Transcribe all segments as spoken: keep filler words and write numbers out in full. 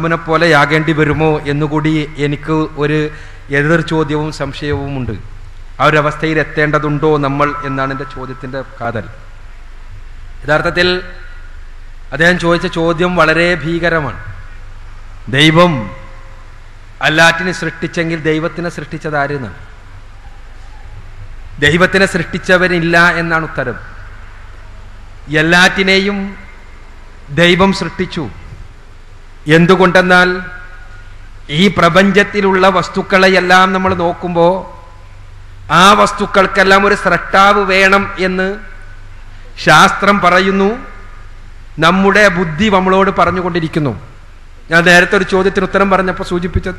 മുഹമ്മദിനെ പോലെയാകേണ്ടി വരുമോ എന്നുകൂടി എനിക്ക് ഒരു എതിർ ചോദ്യവും സംശയവുമുണ്ട്. ആ ഒരു അവസ്ഥയിൽ എത്തേണ്ടതുണ്ടോ നമ്മൾ എന്നാണ് എൻ്റെ ചോദ്യത്തിൻ്റെ കാതൽ. യഥാർത്ഥത്തിൽ അദ്ദേഹം ചോദിച്ച ചോദ്യം വളരെ ഭീകരമാണ്. ദൈവം എല്ലാറ്റിനെ സൃഷ്ടിച്ചെങ്കിൽ ദൈവത്തിനെ സൃഷ്ടിച്ചത് ആരെന്നാണ്? ദൈവത്തിനെ സൃഷ്ടിച്ചവരില്ല എന്നാണ് ഉത്തരം. എല്ലാറ്റിനെയും ദൈവം സൃഷ്ടിച്ചു. എന്തുകൊണ്ടെന്നാൽ ഈ പ്രപഞ്ചത്തിലുള്ള വസ്തുക്കളെയെല്ലാം നമ്മൾ നോക്കുമ്പോൾ ആ വസ്തുക്കൾക്കെല്ലാം ഒരു സ്രഷ്ടാവ് വേണം എന്ന് ശാസ്ത്രം പറയുന്നു, നമ്മുടെ ബുദ്ധി നമ്മളോട് പറഞ്ഞുകൊണ്ടിരിക്കുന്നു. ഞാൻ നേരത്തെ ഒരു ചോദ്യത്തിന് ഉത്തരം പറഞ്ഞപ്പോൾ സൂചിപ്പിച്ചത്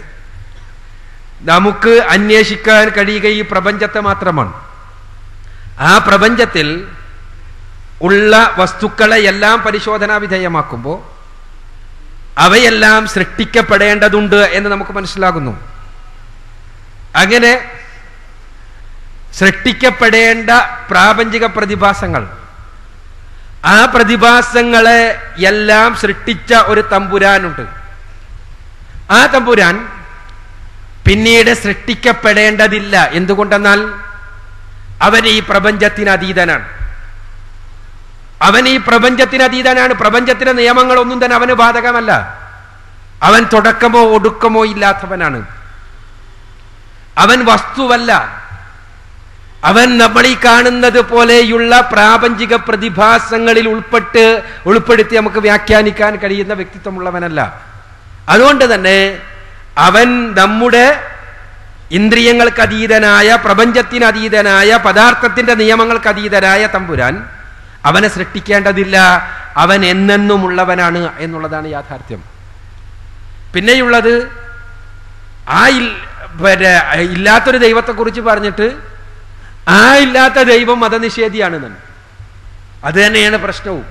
നമുക്ക് അന്വേഷിക്കാൻ കഴിയുക ഈ പ്രപഞ്ചത്തെ മാത്രമാണ്. ആ പ്രപഞ്ചത്തിൽ ഉള്ള വസ്തുക്കളെ എല്ലാം പരിശോധനാ വിധേയമാക്കുമ്പോൾ അവയെല്ലാം സൃഷ്ടിക്കപ്പെടേണ്ടതുണ്ട് എന്ന് നമുക്ക് മനസ്സിലാകുന്നു. അങ്ങനെ സൃഷ്ടിക്കപ്പെടേണ്ട പ്രാപഞ്ചിക പ്രതിഭാസങ്ങൾ, ആ പ്രതിഭാസങ്ങളെ എല്ലാം സൃഷ്ടിച്ച ഒരു തമ്പുരാനുണ്ട്. ആ തമ്പുരാൻ പിന്നീട് സൃഷ്ടിക്കപ്പെടേണ്ടതില്ല. എന്തുകൊണ്ടെന്നാൽ അവൻ ഈ പ്രപഞ്ചത്തിന് അതീതനാണ്. അവൻ ഈ പ്രപഞ്ചത്തിന് അതീതനാണ്. പ്രപഞ്ചത്തിലെ നിയമങ്ങളൊന്നും തന്നെ അവന് ബാധകമല്ല. അവൻ തുടക്കമോ ഒടുക്കമോ ഇല്ലാത്തവനാണ്. അവൻ വസ്തുവല്ല. അവൻ നമ്മൾ ഈ കാണുന്നത് പോലെയുള്ള പ്രാപഞ്ചിക പ്രതിഭാസങ്ങളിൽ ഉൾപ്പെട്ട് ഉൾപ്പെടുത്തി നമുക്ക് വ്യാഖ്യാനിക്കാൻ കഴിയുന്ന വ്യക്തിത്വമുള്ളവനല്ല. അതുകൊണ്ട് തന്നെ അവൻ നമ്മുടെ ഇന്ദ്രിയങ്ങൾക്ക് അതീതനായ, പ്രപഞ്ചത്തിന് അതീതനായ, പദാർത്ഥത്തിന്റെ നിയമങ്ങൾക്ക് അതീതനായ തമ്പുരാൻ അവനെ സൃഷ്ടിക്കേണ്ടതില്ല. അവൻ എന്നെന്നുമുള്ളവനാണ് എന്നുള്ളതാണ് യാഥാർത്ഥ്യം. പിന്നെയുള്ളത് ആ ഇല്ലാത്തൊരു ദൈവത്തെക്കുറിച്ച് പറഞ്ഞിട്ട് ആ ഇല്ലാത്ത ദൈവം മതനിഷേധിയാണ്. അത് തന്നെയാണ് പ്രശ്നവും.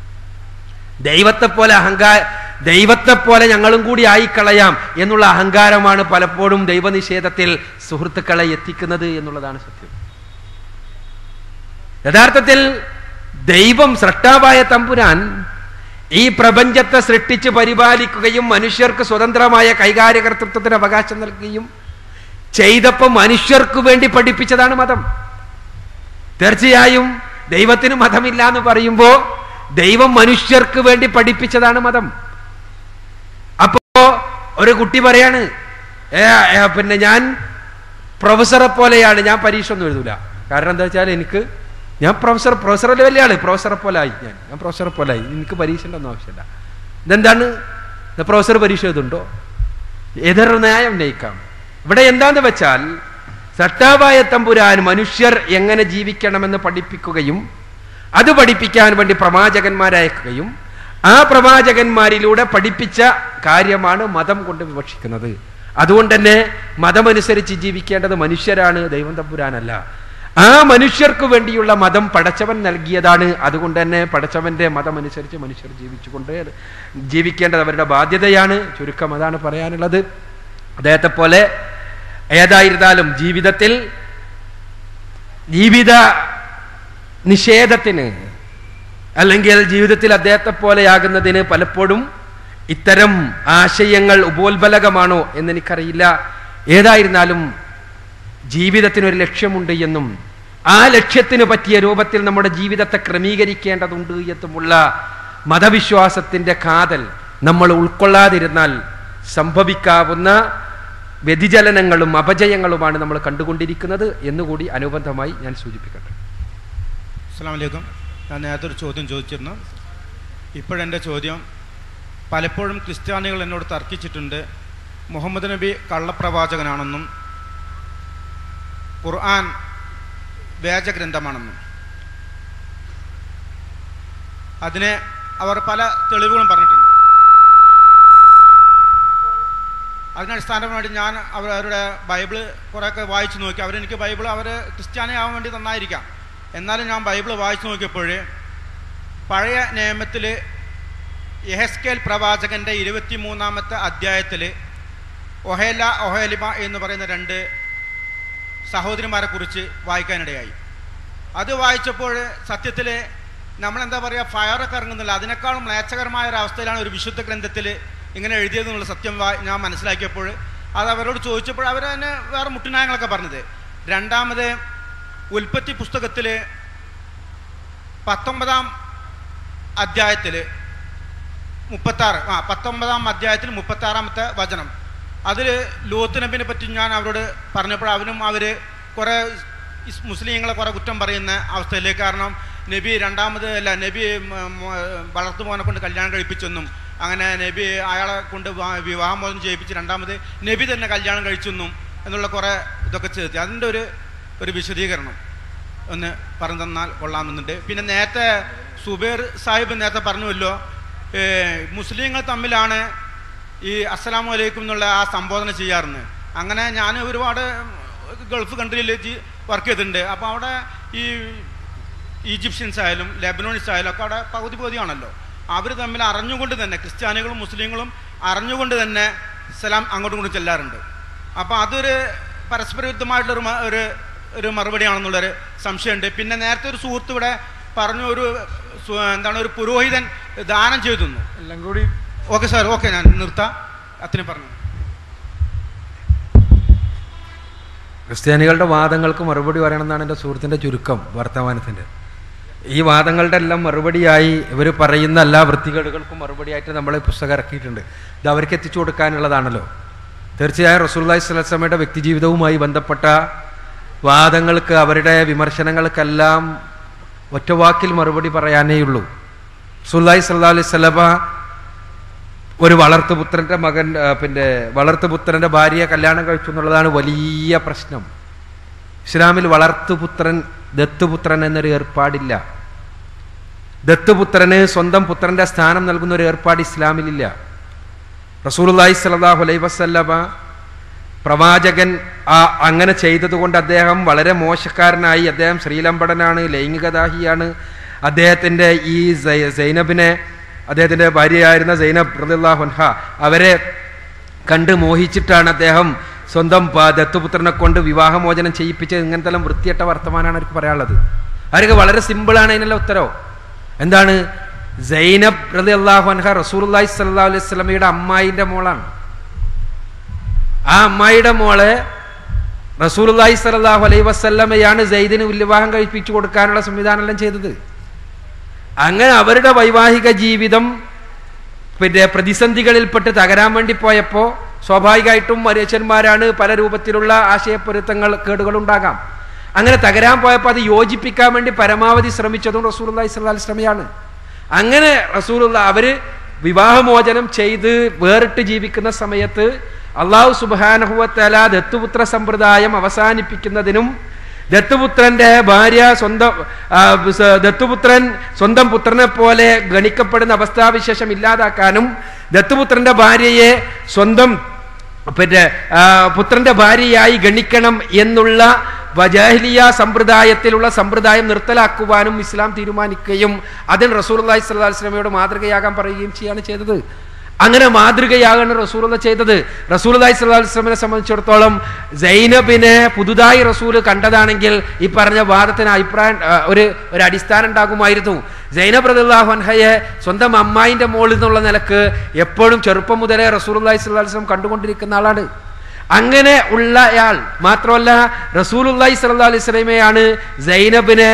ദൈവത്തെ പോലെ അഹങ്കാര ദൈവത്തെ പോലെ ഞങ്ങളും കൂടി ആയിക്കളയാം എന്നുള്ള അഹങ്കാരമാണ് പലപ്പോഴും ദൈവനിഷേധത്തിൽ സുഹൃത്തുക്കളെ എത്തിക്കുന്നത് എന്നുള്ളതാണ് സത്യം. യഥാർത്ഥത്തിൽ ദൈവം, സ്രഷ്ടാവായ തമ്പുരാൻ ഈ പ്രപഞ്ചത്തെ സൃഷ്ടിച്ച് പരിപാലിക്കുകയും മനുഷ്യർക്ക് സ്വതന്ത്രമായ കൈകാര്യകർത്തൃത്വത്തിന് അവകാശം നൽകുകയും ചെയ്തപ്പോൾ മനുഷ്യർക്ക് വേണ്ടി പഠിപ്പിച്ചതാണ് മതം. തീർച്ചയായും ദൈവത്തിന് മതമില്ല എന്ന് പറയുമ്പോൾ ദൈവം മനുഷ്യർക്ക് വേണ്ടി പഠിപ്പിച്ചതാണ് മതം. അപ്പോ ഒരു കുട്ടി പറയാണ്, പിന്നെ ഞാൻ പ്രൊഫസറെ പോലെയാണ്, ഞാൻ പരീക്ഷ ഒന്നും എഴുതൂല. കാരണം എന്താ വെച്ചാൽ എനിക്ക് ഞാൻ പ്രൊഫസർ പ്രൊഫസറെ വലിയ ആള് പ്രൊഫസറെ പോലെ ആയി ഞാൻ ഞാൻ പ്രൊഫസറെ പോലെ ആയി എനിക്ക് പരീക്ഷൻ്റെ ഒന്നും ആവശ്യമില്ല. ഇതെന്താണ്? പ്രൊഫസർ പരീക്ഷ എഴുതുണ്ടോ? ഏതൊരു ന്യായം ഉന്നയിക്കാം. ഇവിടെ എന്താന്ന് വെച്ചാൽ സട്ടാവായ തമ്പുരാൻ മനുഷ്യർ എങ്ങനെ ജീവിക്കണമെന്ന് പഠിപ്പിക്കുകയും അത് പഠിപ്പിക്കാൻ വേണ്ടി പ്രവാചകന്മാരയക്കുകയും ആ പ്രവാചകന്മാരിലൂടെ പഠിപ്പിച്ച കാര്യമാണ് മതം കൊണ്ട് വിവക്ഷിക്കുന്നത്. അതുകൊണ്ട് തന്നെ മതമനുസരിച്ച് ജീവിക്കേണ്ടത് മനുഷ്യരാണ്, ദൈവം തമ്പുരാനല്ല. ആ മനുഷ്യർക്ക് വേണ്ടിയുള്ള മതം പടച്ചവൻ നൽകിയതാണ്. അതുകൊണ്ട് തന്നെ പടച്ചവന്റെ മതമനുസരിച്ച് മനുഷ്യർ ജീവിച്ചുകൊണ്ട് ജീവിക്കേണ്ടത് അവരുടെ ബാധ്യതയാണ്. ചുരുക്കം അതാണ് പറയാനുള്ളത്. അദ്ദേഹത്തെ പോലെ ഏതായിരുന്നാലും ജീവിതത്തിൽ ജീവിത നിഷേധത്തിന് അല്ലെങ്കിൽ ജീവിതത്തിൽ അദ്ദേഹത്തെ പോലെയാകുന്നതിന് പലപ്പോഴും ഇത്തരം ആശയങ്ങൾ ഉപോത്ബലകമാണോ എന്നെനിക്കറിയില്ല. ഏതായിരുന്നാലും ജീവിതത്തിനൊരു ലക്ഷ്യമുണ്ട് എന്നും ആ ലക്ഷ്യത്തിന് പറ്റിയ രൂപത്തിൽ നമ്മുടെ ജീവിതത്തെ ക്രമീകരിക്കേണ്ടതുണ്ട് എന്നുമുള്ള മതവിശ്വാസത്തിന്റെ കാതൽ നമ്മൾ ഉൾക്കൊള്ളാതിരുന്നാൽ സംഭവിക്കാവുന്ന വ്യതിചലനങ്ങളും അപജയങ്ങളുമാണ് നമ്മൾ കണ്ടുകൊണ്ടിരിക്കുന്നത് എന്നുകൂടി അനുബന്ധമായി ഞാൻ സൂചിപ്പിക്കട്ടെ. അസ്സലാമു അലൈക്കും. ഞാൻ നേരത്തെ ഒരു ചോദ്യം ചോദിച്ചിരുന്നു. ഇപ്പോഴെൻ്റെ ചോദ്യം, പലപ്പോഴും ക്രിസ്ത്യാനികൾ എന്നോട് തർക്കിച്ചിട്ടുണ്ട് മുഹമ്മദ് നബി കള്ളപ്രവാചകനാണെന്നും ഖുർആൻ വേദഗ്രന്ഥമാണെന്നും. അതിനെ അവർ പല തെളിവുകളും പറഞ്ഞിട്ടുണ്ട്. അതിനടിസ്ഥാനമായിട്ട് ഞാൻ അവർ അവരുടെ ബൈബിള് കുറേയൊക്കെ വായിച്ചു നോക്കി. അവരെനിക്ക് ബൈബിൾ അവർ ക്രിസ്ത്യാനിയാവാൻ വേണ്ടി തന്നായിരിക്കാം. എന്നാലും ഞാൻ ബൈബിൾ വായിച്ചു നോക്കിയപ്പോൾ പഴയ നിയമത്തിൽ യെഹെസ്കേൽ പ്രവാചകൻ്റെ ഇരുപത്തി മൂന്നാമത്തെ അധ്യായത്തിൽ ഒഹേല ഒഹേലിമ എന്ന് പറയുന്ന രണ്ട് സഹോദരിമാരെ കുറിച്ച് വായിക്കാനിടയായി. അത് വായിച്ചപ്പോൾ സത്യത്തിൽ നമ്മളെന്താ പറയുക, ഫയറൊക്കെ ഇറങ്ങുന്നില്ല. അതിനേക്കാളും മ്ലേച്ഛകരമായ ഒരവസ്ഥയിലാണ് ഒരു വിശുദ്ധ ഗ്രന്ഥത്തിൽ ഇങ്ങനെ എഴുതിയതെന്നുള്ള സത്യം ഞാൻ മനസ്സിലാക്കിയപ്പോൾ അത് അവരോട് ചോദിച്ചപ്പോൾ അവർ തന്നെ വേറെ മുട്ടുനായങ്ങളൊക്കെ പറഞ്ഞത്. രണ്ടാമത് ഉൽപ്പത്തി പുസ്തകത്തിൽ പത്തൊമ്പതാം അധ്യായത്തിൽ മുപ്പത്താറ് ആ പത്തൊമ്പതാം അധ്യായത്തിൽ മുപ്പത്താറാമത്തെ വചനം, അതിൽ ലൂത്ത് നബിനെ പറ്റി ഞാൻ അവരോട് പറഞ്ഞപ്പോൾ അവനും അവർ കുറേ മുസ്ലിങ്ങളെ കുറേ കുറ്റം പറയുന്ന അവസ്ഥയിലേക്ക്, കാരണം നബി രണ്ടാമത് അല്ല നബി വളർത്തു മോനെ കൊണ്ട് കല്യാണം കഴിപ്പിച്ചെന്നും അങ്ങനെ നബി അയാളെ കൊണ്ട് വിവാഹമോചനം ചെയ്യിപ്പിച്ച് രണ്ടാമത് നബി തന്നെ കല്യാണം കഴിച്ചെന്നും എന്നുള്ള കുറേ ഇതൊക്കെ ചേർത്തി. അതിൻ്റെ ഒരു ഒരു വിശദീകരണം ഒന്ന് പറഞ്ഞു തന്നാൽ കൊള്ളാമെന്നുണ്ട്. പിന്നെ നേരത്തെ സുബൈർ സാഹിബ് നേരത്തെ പറഞ്ഞുവല്ലോ, മുസ്ലിങ്ങൾ തമ്മിലാണ് ഈ അസ്സലാമു അലൈക്കും എന്നുള്ള ആ സംബോധന ചെയ്യാറുണ്ട്. അങ്ങനെ ഞാൻ ഒരുപാട് ഗൾഫ് കൺട്രിയിൽ വർക്ക് ചെയ്തിട്ടുണ്ട്. അപ്പോൾ അവിടെ ഈ ഈജിപ്ഷ്യൻസ് ആയാലും ലെബനോണിസ് ആയാലും ഒക്കെ അവിടെ പകുതി പകുതിയാണല്ലോ. അവർ തമ്മിൽ അറിഞ്ഞുകൊണ്ട് തന്നെ ക്രിസ്ത്യാനികളും മുസ്ലിങ്ങളും അറിഞ്ഞുകൊണ്ട് തന്നെ സലാം അങ്ങോട്ടും ഇങ്ങോട്ടും ചെല്ലാറുണ്ട്. അപ്പോൾ അതൊരു പരസ്പരവിരുദ്ധമായിട്ടുള്ളൊരു ഒരു ഒരു മറുപടിയാണെന്നുള്ളൊരു സംശയമുണ്ട്. പിന്നെ നേരത്തെ ഒരു സുഹൃത്ത് ഇവിടെ പറഞ്ഞു, ഒരു എന്താണ് ഒരു പുരോഹിതൻ ദാനം ചെയ്തു എല്ലാം കൂടി. ഓക്കെ സാർ, ഓക്കെ ഞാൻ നിർത്താം. അത്രയും പറഞ്ഞു. ക്രിസ്ത്യാനികളുടെ വാദങ്ങൾക്ക് മറുപടി പറയണമെന്നാണ് എൻ്റെ സുഹൃത്തിൻ്റെ ചുരുക്കം വർത്തമാനത്തിൻ്റെ. ഈ വാദങ്ങളുടെ എല്ലാം മറുപടിയായി ഇവർ പറയുന്ന എല്ലാ വൃത്തികേടുകൾക്കും മറുപടിയായിട്ട് നമ്മൾ പുസ്തകം ഇറക്കിയിട്ടുണ്ട്. ഇത് അവർക്ക് എത്തിച്ചു കൊടുക്കാനുള്ളതാണല്ലോ. തീർച്ചയായും റസൂലുള്ളാഹി സ്വല്ലല്ലാഹു അലൈഹി വസല്ലമയുടെ വ്യക്തിജീവിതവുമായി ബന്ധപ്പെട്ട വാദങ്ങൾക്ക്, അവരുടെ വിമർശനങ്ങൾക്കെല്ലാം ഒറ്റവാക്കിൽ മറുപടി പറയാനേ ഉള്ളൂ. റസൂലുള്ളാഹി സ്വല്ലല്ലാഹു അലൈഹി വസല്ലമ ഒരു വളർത്തുപുത്രൻ്റെ മകൻ പിന്നെ വളർത്തുപുത്രൻ്റെ ഭാര്യയെ കല്യാണം കഴിച്ചു എന്നുള്ളതാണ് വലിയ പ്രശ്നം. ഇസ്ലാമിൽ വളർത്തുപുത്രൻ ദത്തുപുത്രൻ എന്നൊരു ഏർപ്പാടില്ല. ദത്തുപുത്രന് സ്വന്തം പുത്രൻ്റെ സ്ഥാനം നൽകുന്ന ഒരു ഏർപ്പാട് ഇസ്ലാമിലില്ല. റസൂലുള്ളാഹി സ്വല്ലല്ലാഹു അലൈഹി വസല്ലമ പ്രവാചകൻ ആ അങ്ങനെ ചെയ്തതുകൊണ്ട് അദ്ദേഹം വളരെ മോശക്കാരനായി, അദ്ദേഹം ശ്രീലംബടനാണ്, ലൈംഗികദാഹിയാണ്. അദ്ദേഹത്തിൻ്റെ ഈ സൈനബിനെ, അദ്ദേഹത്തിൻ്റെ ഭാര്യയായിരുന്ന സൈനബ് റളിയല്ലാഹു അൻഹ, അവരെ കണ്ട് മോഹിച്ചിട്ടാണ് അദ്ദേഹം സ്വന്തം ദത്തുപുത്രനെ കൊണ്ട് വിവാഹമോചനം ചെയ്യിപ്പിച്ചത്. ഇങ്ങനത്തെ എല്ലാം വൃത്തിയട്ട വർത്തമാനമാണ് അവർക്ക് പറയാനുള്ളത്. അവർക്ക് വളരെ സിമ്പിളാണ് അതിനുള്ള ഉത്തരവ്. എന്താണ്? സൈനബ് റളിയല്ലാഹു അൻഹ റസൂലുള്ളാഹി സ്വല്ലല്ലാഹു അലൈഹി വസല്ലമയുടെ അമ്മായിൻ്റെ മോളാണ്. ആ അമ്മായിയുടെ മോളെ റസൂലുള്ളാഹി സ്വല്ലല്ലാഹു അലൈഹി വസല്ലമയാണ് സൈദിന് വിവാഹം കഴിപ്പിച്ചു കൊടുക്കാനുള്ള സംവിധാനമെല്ലാം ചെയ്തത്. അങ്ങനെ അവരുടെ വൈവാഹിക ജീവിതം പിന്നെ പ്രതിസന്ധികളിൽപ്പെട്ട് തകരാൻ വേണ്ടി പോയപ്പോൾ സ്വാഭാവികമായിട്ടും മനുഷ്യന്മാരാണ്, പല രൂപത്തിലുള്ള ആശയപ്പൊരുത്തങ്ങൾ കേടുകളുണ്ടാകാം. അങ്ങനെ തകരാൻ പോയപ്പോൾ അത് യോജിപ്പിക്കാൻ വേണ്ടി പരമാവധി ശ്രമിച്ചതും റസൂലുള്ളാഹി സ്വല്ലല്ലാഹു അലൈഹി വസല്ലമയാണ്. അങ്ങനെ റസൂലുള്ള അവർ വിവാഹമോചനം ചെയ്ത് വേറിട്ട് ജീവിക്കുന്ന സമയത്ത് അള്ളാഹു സുബ്ഹാനഹു വ തആല ദത്തുപുത്ര സമ്പ്രദായം അവസാനിപ്പിക്കുന്നതിനും ദത്തുപുത്രന്റെ ഭാര്യ സ്വന്തം ദത്തുപുത്രൻ സ്വന്തം പുത്രനെ പോലെ ഗണിക്കപ്പെടുന്ന അവസ്ഥാവിശേഷം ഇല്ലാതാക്കാനും ദത്തുപുത്രന്റെ ഭാര്യയെ സ്വന്തം പിന്നെ പുത്രന്റെ ഭാര്യയായി ഗണിക്കണം എന്നുള്ള ജാഹിലിയ സമ്പ്രദായത്തിലുള്ള സമ്പ്രദായം നിർത്തലാക്കുവാനും ഇസ്ലാം തീരുമാനിക്കുകയും അതിൽ റസൂലുള്ളാഹി സ്വല്ലല്ലാഹു അലൈഹി വസല്ലമയോട് മാതൃകയാകാൻ പറയുകയും ചെയ്യാണ് ചെയ്തത്. അങ്ങനെ മാതൃകയാകാണ് റസൂലുള്ള ചെയ്തത്. റസൂലുള്ളാഹി സ്വല്ലല്ലാഹു അലൈഹി വസല്ലമയെ സംബന്ധിച്ചിടത്തോളം സൈനബിനെ പുതുതായി റസൂല് കണ്ടതാണെങ്കിൽ ഈ പറഞ്ഞ വാദത്തിന് അഭിപ്രായം ഒരു ഒരു അടിസ്ഥാനം ഉണ്ടാകുമായിരുന്നു. സൈനബ് റളിയല്ലാഹു അൻഹയെ സ്വന്തം അമ്മായിന്റെ മോളിൽ നിന്നുള്ള നിലക്ക് എപ്പോഴും ചെറുപ്പം മുതലേ റസൂലുള്ളാഹി സ്വല്ലല്ലാഹു അലൈഹി വസല്ലം കണ്ടുകൊണ്ടിരിക്കുന്ന ആളാണ്. അങ്ങനെ ഉള്ളയാൾ മാത്രമല്ല, റസൂലുള്ളാഹി സ്വല്ലല്ലാഹു അലൈഹി വസല്ലമയാണ് സൈനബിനെ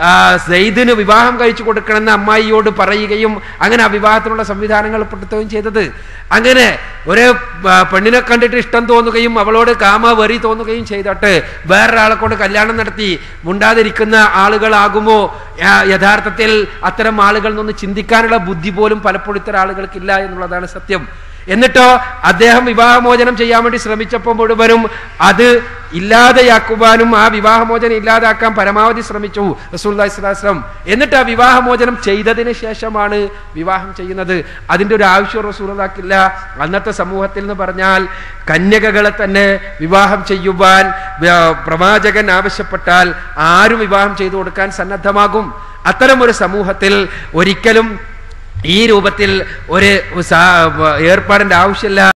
സൈദിന് വിവാഹം കഴിച്ചു കൊടുക്കണമെന്ന് അമ്മായിയോട് പറയുകയും അങ്ങനെ ആ വിവാഹത്തിനുള്ള സംവിധാനങ്ങൾ പെടുത്തുകയും ചെയ്തത്. അങ്ങനെ ഒരു പെണ്ണിനെ കണ്ടിട്ട് ഇഷ്ടം തോന്നുകയും അവളോട് കാമ വെറി തോന്നുകയും ചെയ്തിട്ട് വേറൊരാളെ കൊണ്ട് കല്യാണം നടത്തി മുണ്ടാതിരിക്കുന്ന ആളുകളാകുമോ യഥാർത്ഥത്തിൽ? അത്തരം ആളുകൾ നിന്ന് ചിന്തിക്കാനുള്ള ബുദ്ധി പോലും പലപ്പോഴും ഇത്തരം ആളുകൾക്കില്ല എന്നുള്ളതാണ് സത്യം. എന്നിട്ടോ അദ്ദേഹം വിവാഹമോചനം ചെയ്യാൻ വേണ്ടി ശ്രമിച്ചപ്പോൾ മുഴുവനും അത് ഇല്ലാതെയാക്കുവാനും ആ വിവാഹമോചനം ഇല്ലാതാക്കാൻ പരമാവധി ശ്രമിച്ചു റസൂലുള്ളാഹി സ്വല്ലല്ലാഹു അലൈഹി വസല്ലം. എന്നിട്ട് ആ വിവാഹമോചനം ചെയ്തതിന് ശേഷമാണ് വിവാഹം ചെയ്യുന്നത്. അതിൻ്റെ ഒരു ആവശ്യം റസൂലുള്ളാഹിക്കില്ല. അന്നത്തെ സമൂഹത്തിൽ എന്ന് പറഞ്ഞാൽ കന്യകകളെ തന്നെ വിവാഹം ചെയ്യുവാൻ പ്രവാചകൻ ആവശ്യപ്പെട്ടാൽ ആരും വിവാഹം ചെയ്തു കൊടുക്കാൻ സന്നദ്ധമാകും. അത്തരം ഒരു സമൂഹത്തിൽ ഒരിക്കലും ഈ രൂപത്തിൽ ഒരു ഏർപ്പാടിൻ്റെ ആവശ്യമില്ല.